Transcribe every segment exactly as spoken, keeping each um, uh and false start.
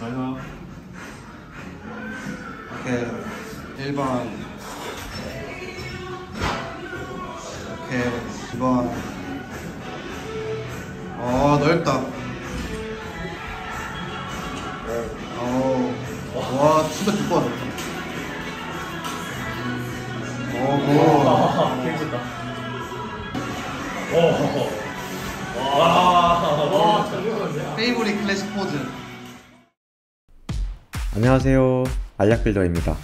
잘가. 오케이. 일 번. 오케이. 이 번. 어, 넓다. 어, 와, 진짜 두꺼워. 오, 오. 괜찮다. 오. 와, 페이보릿 클래식 포즈. 안녕하세요, 알약빌더입니다.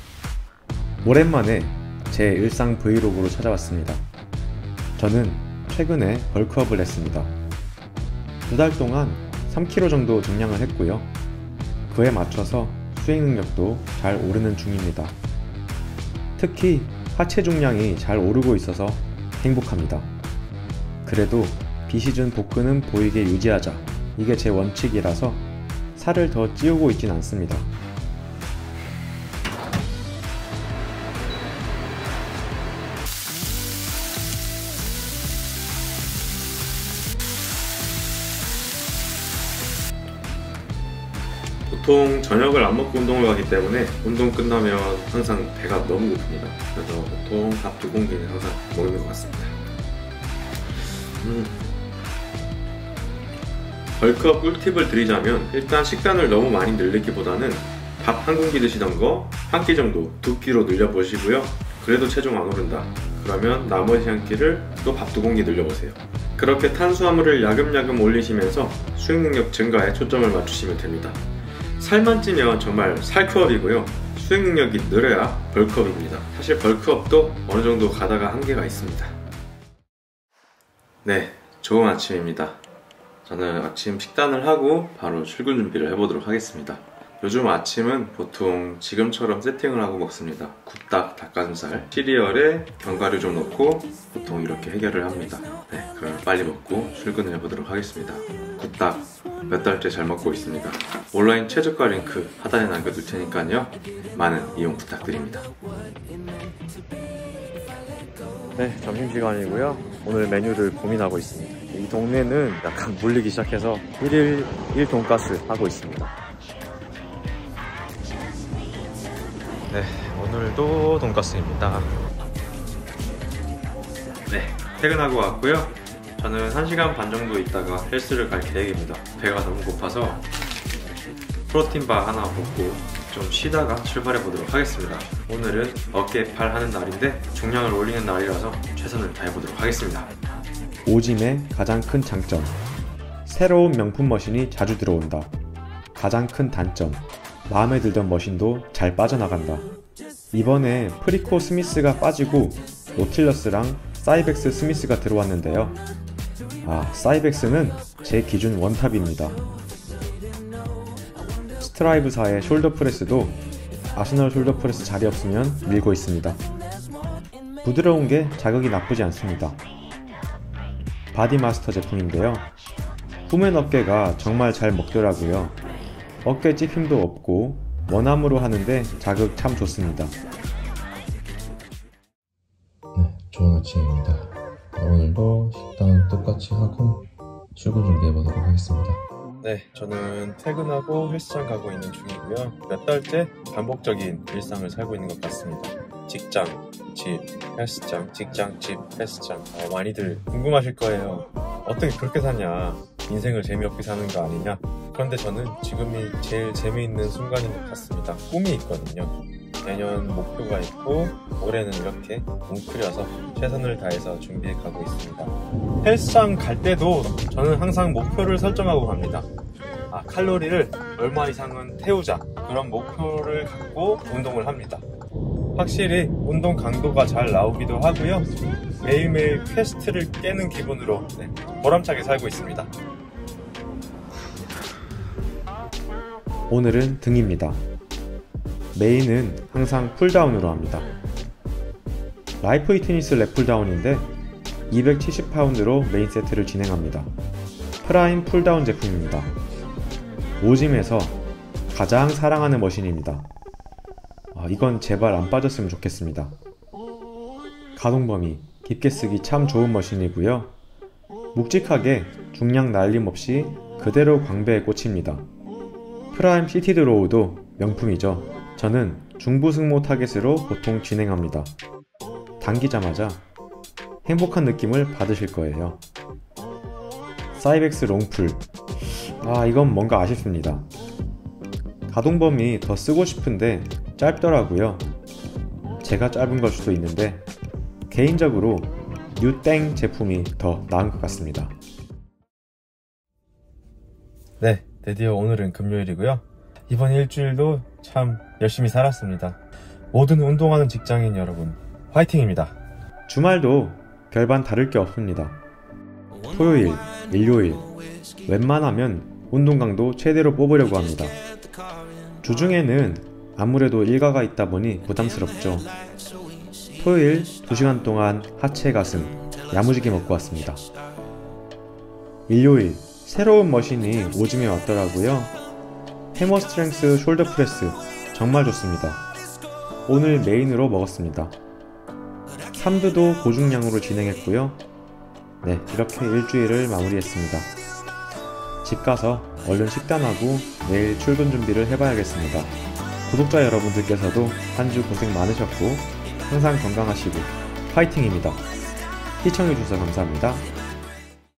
오랜만에 제 일상 브이로그로 찾아왔습니다. 저는 최근에 벌크업을 했습니다. 두 달 동안 삼 킬로그램 정도 증량을 했고요. 그에 맞춰서 수행 능력도 잘 오르는 중입니다. 특히 하체 중량이 잘 오르고 있어서 행복합니다. 그래도 비시즌 복근은 보이게 유지하자, 이게 제 원칙이라서 살을 더 찌우고 있진 않습니다. 보통 저녁을 안 먹고 운동을 가기 때문에 운동 끝나면 항상 배가 너무 고픕니다. 그래서 보통 밥 두 공기는 항상 먹는 것 같습니다. 음. 벌크업 꿀팁을 드리자면, 일단 식단을 너무 많이 늘리기보다는 밥 한 공기 드시던 거 한 끼 정도 두 끼로 늘려보시고요. 그래도 체중 안 오른다 그러면 나머지 한 끼를 또 밥 두 공기 늘려보세요. 그렇게 탄수화물을 야금야금 올리시면서 수행 능력 증가에 초점을 맞추시면 됩니다. 살만 찌면 정말 살크업이고요. 수행 능력이 늘어야 벌크업입니다. 사실 벌크업도 어느 정도 가다가 한계가 있습니다. 네, 좋은 아침입니다. 저는 아침 식단을 하고 바로 출근 준비를 해보도록 하겠습니다. 요즘 아침은 보통 지금처럼 세팅을 하고 먹습니다. 굽닭, 닭가슴살, 시리얼에 견과류 좀 넣고 보통 이렇게 해결을 합니다. 네, 그럼 빨리 먹고 출근을 해보도록 하겠습니다. 굽닭 몇 달째 잘 먹고 있습니다. 온라인 최저가 링크 하단에 남겨둘 테니까요, 많은 이용 부탁드립니다. 네, 점심시간이고요. 오늘 메뉴를 고민하고 있습니다. 이 동네는 약간 물리기 시작해서 일일 일 돈가스 하고 있습니다. 네, 오늘도 돈가스입니다. 네, 퇴근하고 왔고요. 저는 한 시간 반 정도 있다가 헬스를 갈 계획입니다. 배가 너무 고파서 프로틴바 하나 먹고 좀 쉬다가 출발해 보도록 하겠습니다. 오늘은 어깨, 팔 하는 날인데 중량을 올리는 날이라서 최선을 다해보도록 하겠습니다. 오짐의 가장 큰 장점, 새로운 명품 머신이 자주 들어온다. 가장 큰 단점, 마음에 들던 머신도 잘 빠져나간다. 이번에 프리코 스미스가 빠지고 노틸러스랑 사이벡스 스미스가 들어왔는데요. 아, 사이벡스는 제 기준 원탑입니다. 스트라이브사의 숄더 프레스도 아스널 숄더 프레스 자리 없으면 밀고 있습니다. 부드러운 게 자극이 나쁘지 않습니다. 바디마스터 제품인데요. 후면 어깨가 정말 잘 먹더라고요. 어깨 찝힘도 없고 원암으로 하는데 자극 참 좋습니다. 네, 좋은 아침입니다. 오늘도 식단 똑같이 하고 출근 준비해보도록 하겠습니다. 네, 저는 퇴근하고 헬스장 가고 있는 중이고요. 몇 달째 반복적인 일상을 살고 있는 것 같습니다. 직장, 집, 헬스장, 직장, 집, 헬스장. 어, 많이들 궁금하실 거예요. 어떻게 그렇게 사냐? 인생을 재미없게 사는 거 아니냐? 그런데 저는 지금이 제일 재미있는 순간인 것 같습니다. 꿈이 있거든요. 내년 목표가 있고 올해는 이렇게 뭉클여서 최선을 다해서 준비해 가고 있습니다. 헬스장 갈 때도 저는 항상 목표를 설정하고 갑니다. 아, 칼로리를 얼마 이상은 태우자, 그런 목표를 갖고 운동을 합니다. 확실히 운동 강도가 잘 나오기도 하고요. 매일매일 퀘스트를 깨는 기분으로 네, 보람차게 살고 있습니다. 오늘은 등입니다. 메인은 항상 풀다운으로 합니다. 라이프 히트니스 랩 풀다운인데 이백칠십 파운드로 메인 세트를 진행합니다. 프라임 풀다운 제품입니다. 오짐에서 가장 사랑하는 머신입니다. 아, 이건 제발 안 빠졌으면 좋겠습니다. 가동 범위 깊게 쓰기 참 좋은 머신이고요. 묵직하게 중량 날림 없이 그대로 광배에 꽂힙니다. 프라임 시티 드로우도 명품이죠. 저는 중부 승모 타겟으로 보통 진행합니다. 당기자마자 행복한 느낌을 받으실 거예요. 사이벡스 롱풀, 아 이건 뭔가 아쉽습니다. 가동범위 더 쓰고 싶은데 짧더라고요. 제가 짧은 걸 수도 있는데 개인적으로 뉴땡 제품이 더 나은 것 같습니다. 네, 드디어 오늘은 금요일이고요. 이번 일주일도 참 열심히 살았습니다. 모든 운동하는 직장인 여러분, 화이팅입니다. 주말도 별반 다를 게 없습니다. 토요일, 일요일, 웬만하면 운동 강도 최대로 뽑으려고 합니다. 주중에는 아무래도 일가가 있다 보니 부담스럽죠. 토요일 두 시간 동안 하체 가슴 야무지게 먹고 왔습니다. 일요일 새로운 머신이 오즘에 왔더라고요. 해머 스트렝스 숄더 프레스 정말 좋습니다. 오늘 메인으로 먹었습니다. 삼두도 고중량으로 진행했고요. 네, 이렇게 일주일을 마무리했습니다. 집 가서 얼른 식단하고 내일 출근 준비를 해봐야겠습니다. 구독자 여러분들께서도 한 주 고생 많으셨고 항상 건강하시고 파이팅입니다. 시청해주셔서 감사합니다.